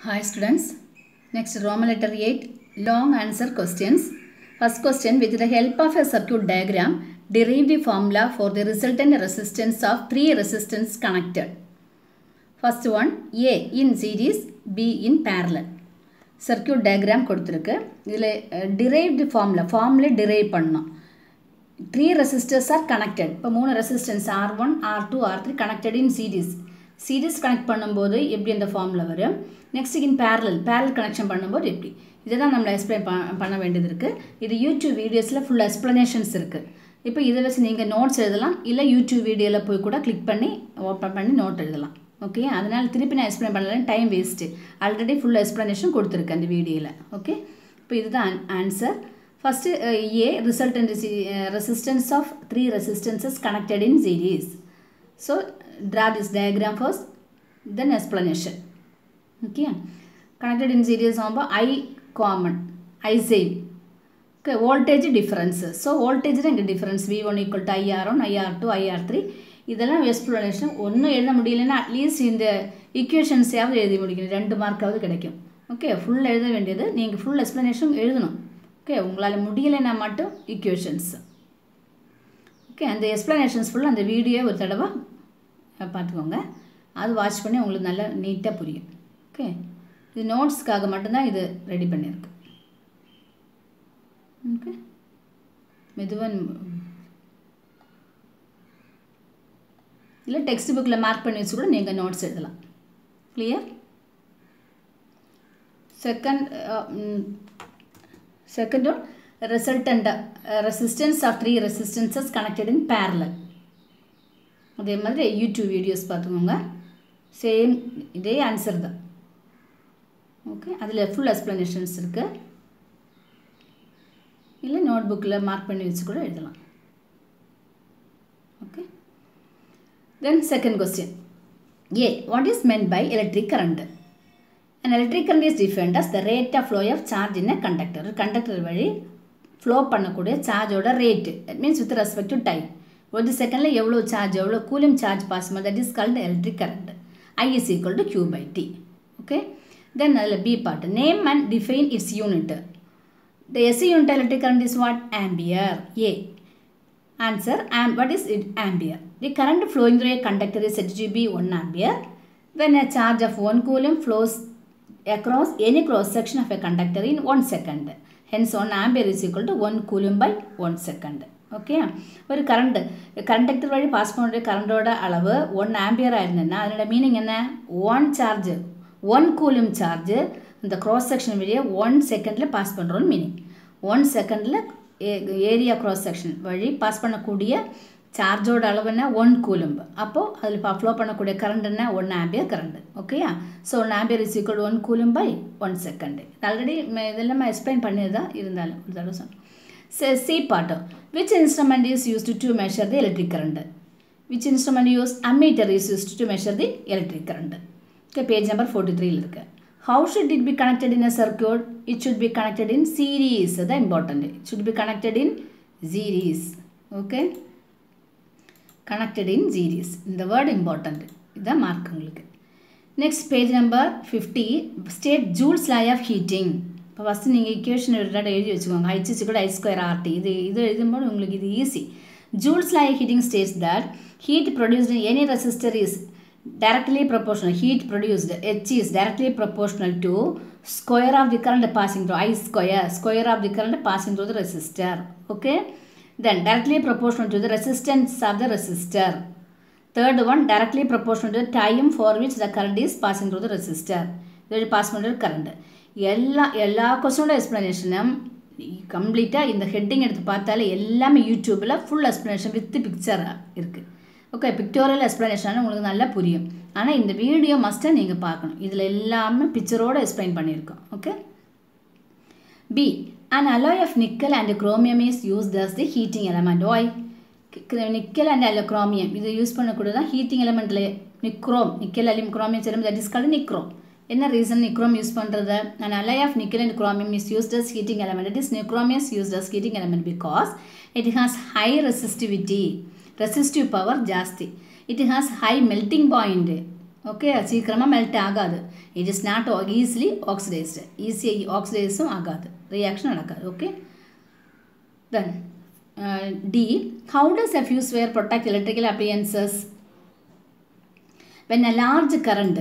Hi students. Next Roman letter 8 long answer questions. First question, with the help of a circuit diagram derive the formula for the resultant resistance of three resistors connected. First one, A in series, B in parallel. Circuit diagram கொடுத்திருக்கு. இதில் derived formula derive பண்ணணும். Three resistors are connected. இப்போ மூணு resistance R1, R2, R3 connected in series. Series connect பண்ணும்போது எப்படி அந்த formula வரும். Next in parallel connection பண்ணும்போது எப்படி. இதை தான் நம்மளை explain பண்ண வேண்டியது இருக்கு. இது YouTube வீடியோஸில் full explanations இருக்கு. இப்போ இதை வச்சு நீங்கள் நோட்ஸ் எழுதலாம், இல்லை யூடியூப் வீடியோவில் போய் கூட கிளிக் பண்ணி ஓப்பன் பண்ணி நோட் எழுதலாம். ஓகே, அதனால் திருப்பி நான் எக்ஸ்பிளைன் பண்ணலாம், time waste. Already full explanation கொடுத்துருக்கேன் அந்த வீடியோவில். ஓகே, இப்போ இதுதான் answer. First a resultant resistance of three resistances connected in series. So draw this diagram first, then explanation. Okay, connected in series ஆகும்போது I common, I same. Okay, voltage difference. So voltage இங்கே difference V1 equal to IR1, IR2, IR3. இதெல்லாம் explanation ஒன்றும் எழுத முடியலைன்னா at least இந்த ஈக்குவேஷன்ஸையாவது எழுதி முடிக்கணும், 2 மார்க்காவது கிடைக்கும். ஓகே, ஃபுல் எழுத வேண்டியது நீங்கள் ஃபுல் எக்ஸ்ப்ளனேஷன் எழுதணும். ஓகே, உங்களால் முடியலைன்னா மட்டும் ஈக்குவேஷன்ஸ். ஓகே, அந்த எக்ஸ்ப்ளனேஷன்ஸ் ஃபுல்லாக அந்த வீடியோ ஒரு தடவை பார்த்துக்கோங்க, அது வாட்ச் பண்ணி உங்களுக்கு நல்லா நீட்டாக புரியும். ஓகே, இது நோட்ஸ்க்காக மட்டும்தான் இது ரெடி பண்ணியிருக்கு. ஓகே, மெதுவாக இல்லை டெக்ஸ்ட் புக்கில் மார்க் பண்ணி வச்சு கூட நீங்கள் நோட்ஸ் எழுதலாம். Clear? Second resultant resistance of three resistances connected in parallel. அதே மாதிரி யூடியூப் வீடியோஸ் பார்த்துக்கோங்க, சேம் இதே ஆன்சர் தான். ஓகே, அதில் ஃபுல் எக்ஸ்ப்ளனேஷன்ஸ் இருக்குது, இல்லை நோட் புக்கில் மார்க் பண்ணி வச்சு கூட எழுதலாம். Okay, then second question. A, what is meant by electric current? An electric current is defined as the rate of flow of charge in a conductor. Conductor வழி flow பண்ணக்கூடிய சார்ஜோட rate, that means with respect to time. ஒரு செகண்டில் எவ்வளோ charge, எவ்வளோ coulomb charge pass பண்ணும், that is called electric current. I is equal to Q by T. Okay, then அதில் B part, name and define its unit. The SI unit electric current is what? Ampere. A. Answer, what is it? Ampere. The current flowing through a conductor is said to be 1 ampere when a charge of 1 coulomb flows across any cross section of a conductor in 1 second. Hence 1 ampere is equal to 1 coulomb by 1 second. Okay, ஒரு conductor வழி pass பண்ணுற கரண்டோட அளவு 1 ampere ஆயிருந்ததுன்னா அதனோட meaning என்ன? 1 charge 1 coulomb charge இந்த cross section வழியே 1 செகண்டில் பாஸ் பண்ணுறோன்னு மீனிங். 1 செகண்டில் ஏரியா கிராஸ் செக்ஷன் வழி பாஸ் பண்ணக்கூடிய சார்ஜோட அளவு என்ன? 1 கூலும்பு. அப்போது அதில் ஃப்ளோ பண்ணக்கூடிய கரண்ட் என்ன? 1 ஆம்பியர் கரண்ட். ஓகேயா? So 1 ampere is equal 1 coulomb by 1 second. Already இதெல்லாம் எக்ஸ்பிளைன் பண்ணி தான் இருந்தாலும் ஒரு தடவை சொன்னேன். C part, which instrument is used to measure the electric current? Which instrument used? Ammeter is used to measure the electric current. Okay, page number 43 இருக்கு. How should it be connected in a circuit? It should be connected in series. That's important. It should be connected in series. Okay, connected in series. The word important. இதான் mark உங்களுக்கு. Next, page number 50, state Joule's law of heating. இப்போ first நீங்கள் equation எழுதி வச்சுக்கோங்க, H is equal to I square RT. இது எழுதும்போது உங்களுக்கு இது easy. Joule's law of heating states that heat produced in any resistor is directly proportional. Heat produced, H is directly proportional to square of the current passing through, I square of the current passing through the resistor. Okay, then directly proportional to the resistance of the resistor. Third one, directly proportional to the time for which the current is passing through the resistor. இது பாஸ் பண்ணுற current. எல்லா கொஸ்டினோட எக்ஸ்ப்ளனேஷனும் கம்ப்ளீட்டாக இந்த heading எடுத்து பார்த்தாலே எல்லாமே யூடியூப்பில் ஃபுல் எக்ஸ்ப்ளனேஷன் வித் பிக்சராக இருக்குது. ஓகே, பிக்டோரியல் எக்ஸ்ப்ளனேஷன் உங்களுக்கு நல்லா புரியும். ஆனால் இந்த வீடியோ மஸ்ட்டாக நீங்கள் பார்க்கணும், இதில் எல்லாமே பிக்சரோடு எக்ஸ்பிளைன் பண்ணியிருக்கோம். Okay, B, an alloy of nickel and chromium is used as the heating element. Why? Nickel and chromium இதை யூஸ் பண்ணக்கூடாது தான் ஹீட்டிங் எலமெண்ட்டில். நிக்கல் chromium சேரும், தட் இஸ் கால்டு நிக்ரோம். என்ன ரீசன் நிக்ரோம் யூஸ் பண்ணுறது? an alloy of nickel and chromium is used as heating element. It is nichrome is used as heating element because it has high resistivity, resistive power ஜாஸ்தி. It has high melting point. Okay சீக்கிரமாக melt ஆகாது. It is not easily oxidised, ஈஸியாக ஆக்சிடைஸும் ஆகாது, reaction நடக்காது. Okay then D. How does a fuse wire protect electrical appliances? When a large current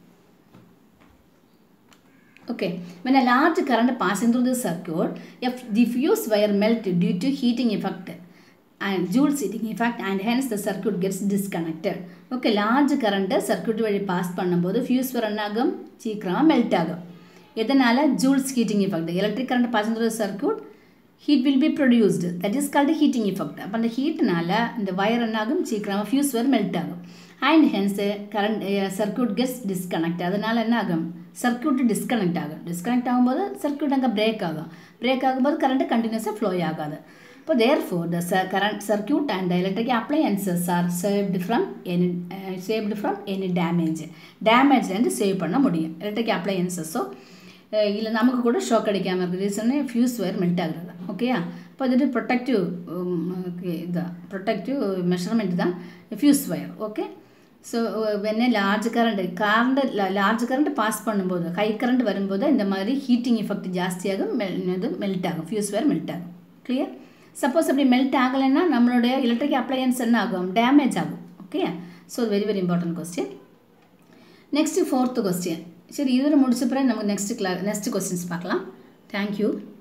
passing through the circuit, if the fuse wire melt due to heating effect and Joule's heating effect, and hence the circuit gets disconnected. Okay, large current circuit வழி pass பண்ணும்போது fuse wire என்னாகும், சீக்கிரமாக melt ஆகும். எதனால? Joule's heating effect. Electric current passing through the circuit, heat will be produced, that is called heating effect. அப்போ அந்த ஹீட்னால இந்த wire என்னாகும், சீக்கிரமாக ஃபியூஸ் வயர் மெல்ட் ஆகும். And hence current circuit gets disconnect. அதனால் என்ன ஆகும், சர்க்யூட் டிஸ்கனெக்ட் ஆகும். டிஸ்கனெக்ட் ஆகும்போது சர்க்யூட் அங்கே பிரேக் ஆகும். பிரேக் ஆகும்போது கரண்ட் கண்டினியூஸாக ஃப்ளோ ஆகாது. இப்போ therefore the current circuit and the electric appliances are saved from any damage. Damage வந்து சேவ் பண்ண முடியும் எலக்ட்ரிக் அப்ளையன்சஸோ. இல்லை நமக்கு கூட ஷாக் அடிக்காமல் இருக்குது. ரீசனே ஃபியூஸ் வயர் மெல்ட் ஆகுறது. ஓகேயா? இப்போ இது ப்ரொட்டக்டிவ் மெஷர்மெண்ட் தான் fuse wire. Okay so when large current pass பண்ணும்போது, ஹை கரண்ட் வரும்போது இந்த மாதிரி ஹீட்டிங் எஃபெக்ட் ஜாஸ்தியாகும், மெல்ட் ஆகும், ஃபியூஸ் வயர் மெல்ட் ஆகும். கிளியர்? சப்போஸ் அப்படி மெல்ட் ஆகலைன்னா நம்மளுடைய எலக்ட்ரிக் அப்ளையன்ஸ் என்ன ஆகும், டேமேஜ் ஆகும். Okay so very very important question. Next 4th question. சரி, இதுவரை முடிச்ச பிறகு நமக்கு நெக்ஸ்ட் கொஸ்டின்ஸ் பார்க்கலாம். தேங்க்யூ.